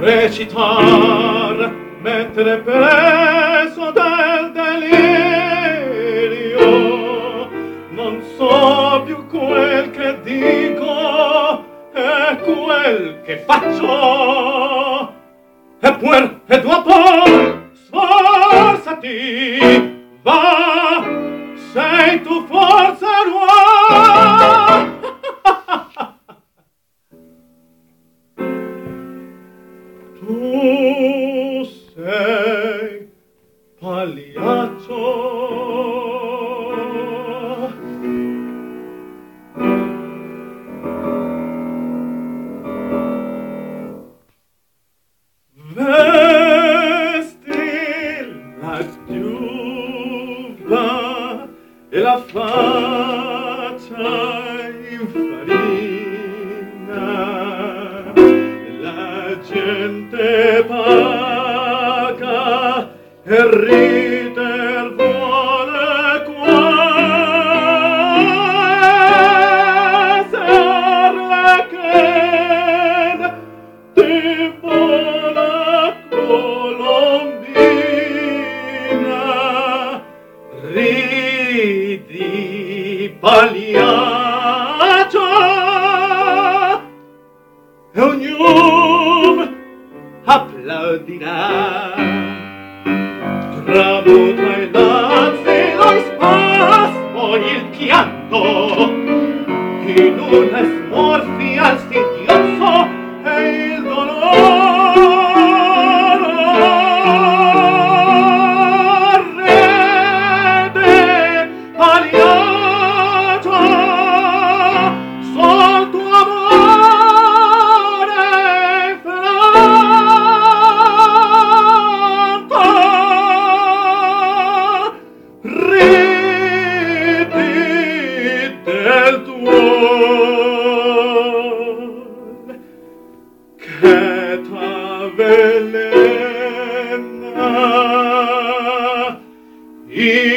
recitar mentre preso del delirio non so più quel che dico e quel che faccio e dopo sforzati va sei tu forza nuova. Tu sei Pagliaccio. Vesti la giuva e la faccia in farina, la gente paga e rider vuole qua esser che ti vola colombina ridi Pagliaccio e ognuno applaudirà tramuta il lazzi lo spasmo il pianto in una smorfia al singhiozzo e il dolore rede Pagliaccio sol tuo amore franco ridi del tuo che t'avvelena